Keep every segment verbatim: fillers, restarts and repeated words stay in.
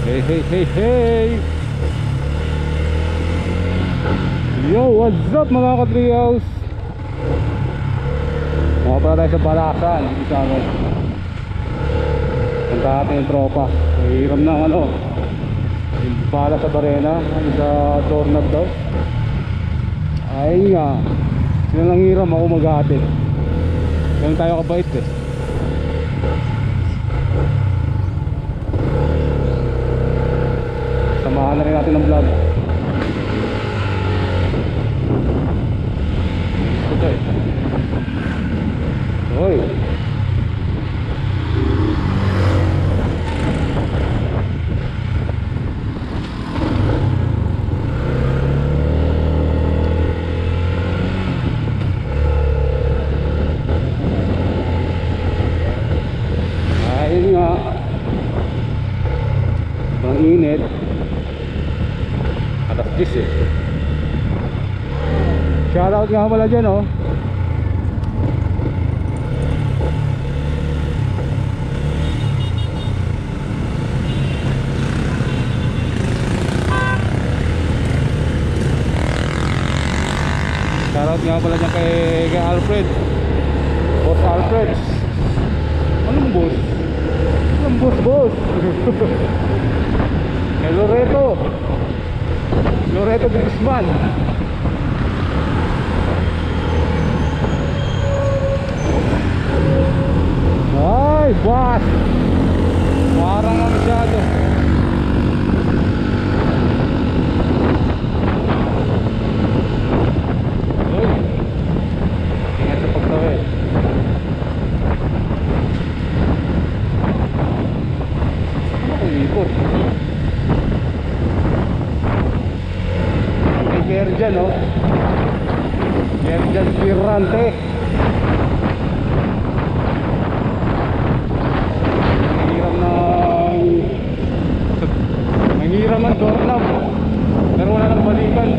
Hey, hey, hey, hey! Yo, what's up mga ka-trios? Mga pala tayo sa Balasan, dito sa amin. Punta natin yung tropa. Hiram ng ano, yung pala sa Barena, ano sa doorknob daw. Ay nga, sila nang hiram, ako mag-ahatid. Ganun tayo kabait eh. Samahan na rin natin ng vlog. Okay. Hoy. Ayun nga. Ang init. Alas diyes eh. Shoutout nga pala dyan oh. Shoutout nga pala dyan kay, kay Alfred. Boss Alfred. Anong boss? Anong boss boss? Kay Loreto Loreto de Guzman. Ay, boss! Parang nga masyado. Uy! Ingat sa pagtawid. Ano kung ikot? May care dyan, oh. Care dyan, pirante. Mahirap ang doorknob pero wala nang balikan.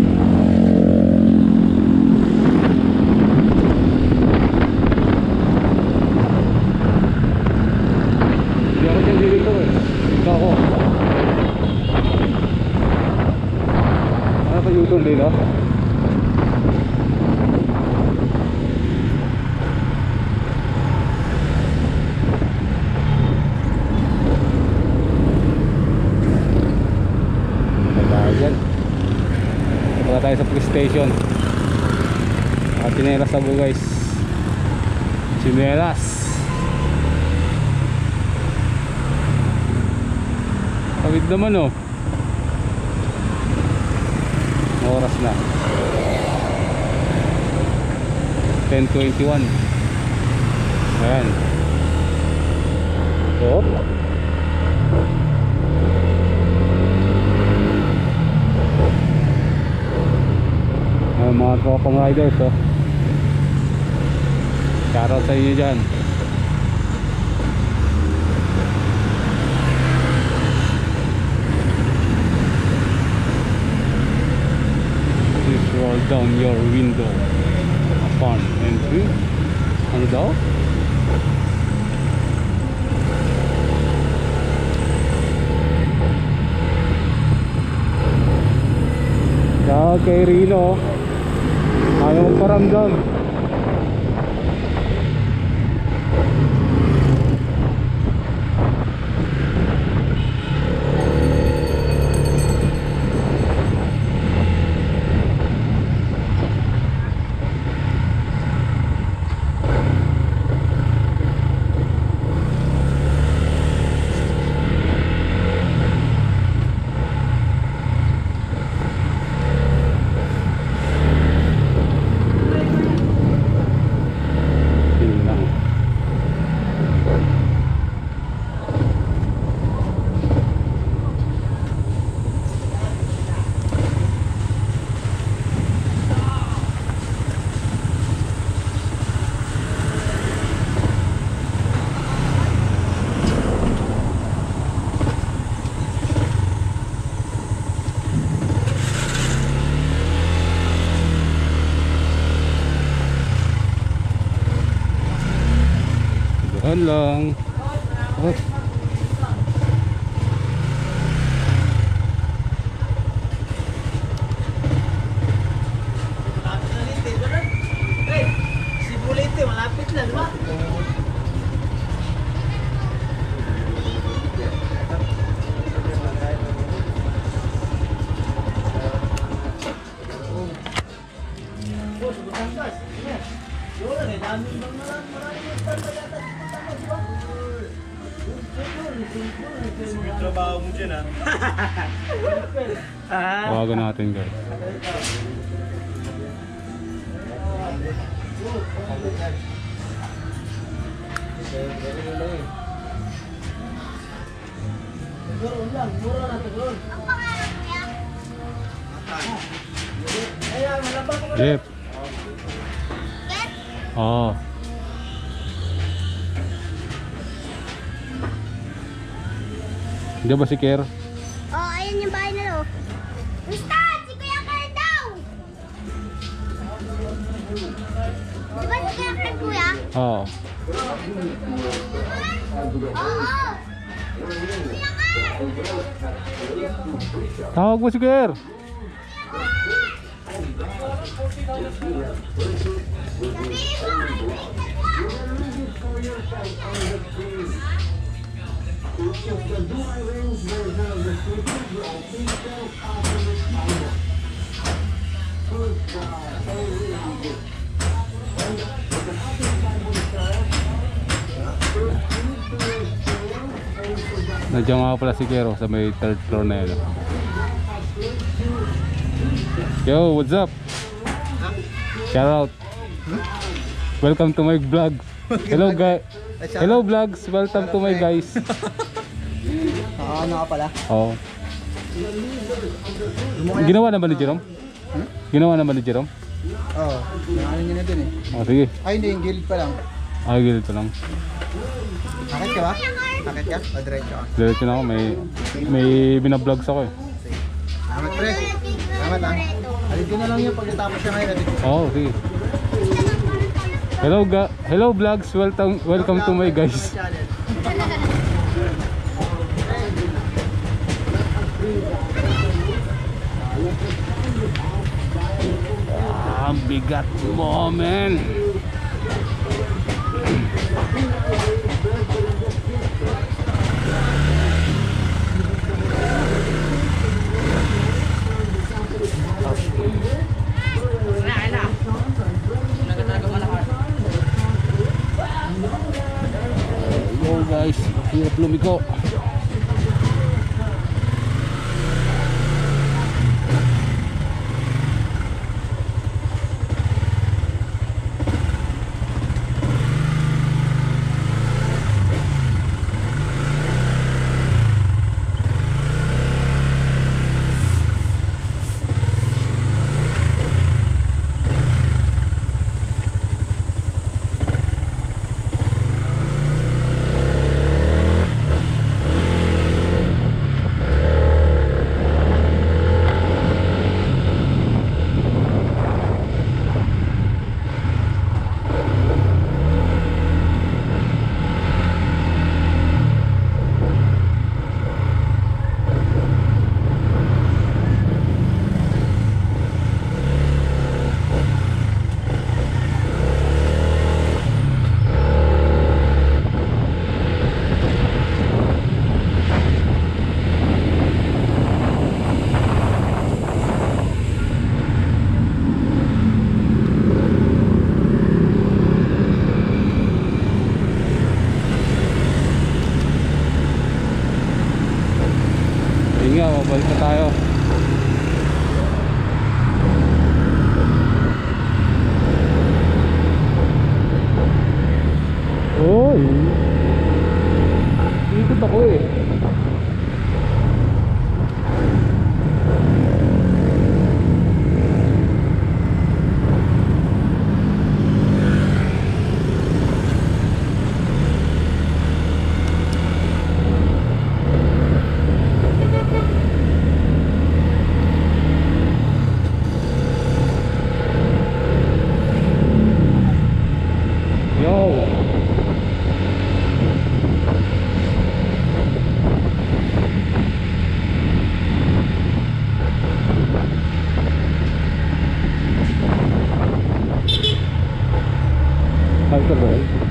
Hindi ako dyan dito eh. Dito ako. Ano pa YouTube dito? Tayo sa police station. At tinelas ako guys. Tinelas. Tawid naman oh. Oras na ten twenty-one. Ayan. So mga tropang riders oh. Shoutout sa inyo dyan. Please roll down your window upon entry. Ano daw? Shoutout kay Rino. Ayaw magparamdam. Dahan lang. Oh. Trabaho mo dyan ah. Tawagan natin guys. Jeep. Oh. Diyan ba si Ker? Oh, ayan yung bahay na lo. Basta, si Kuya Karen daw! Di ba si Kuya Karen, Kuya? Oo. Oo! Kuya Karen! Tawag mo si Ker. Nandiyan nga pala si Kero sa may third floor na yun. Yo, what's up? Shout out. Welcome to my vlog. Hello guys. Hello vlogs. Welcome to my guys. Oo, ano ka pala? Oh. Ginawa naman ni Jerome? Hmm? Ginawa naman ni Jerome? Oo, ano nyo na dun eh. Oh, sige. Ay hindi, yung guild pa lang. Ay, ganito lang. Akit ka ba? Akit ka? O diretso ka? Diretso na ako. May, may binablogs ako eh. Salamat pre. Salamat lang. Alit ko na lang yung pagkatapos siya ngayon. Oo, oh, sige. Hello ga hello vlogs. Welcome welcome to my guys. Ah, bigat mo, man. Yo guys, hirap lumiko. Nga, mabalik na tayo. Oy, ikot ako eh. Yo. Michael Roy.